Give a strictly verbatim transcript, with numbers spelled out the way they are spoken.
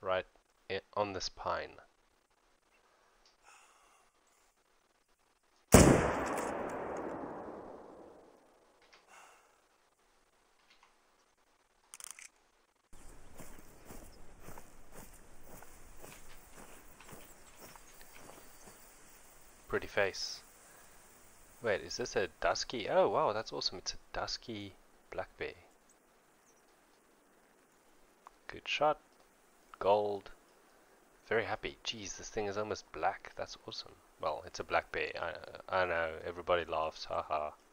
right i on this pine. Pretty face. Wait, is this a Dusky? Oh wow, that's awesome. It's a Dusky black bear. Good shot. Gold. Very happy. Jeez, this thing is almost black. That's awesome. Well, it's a black bear. I, I know, everybody laughs. Haha.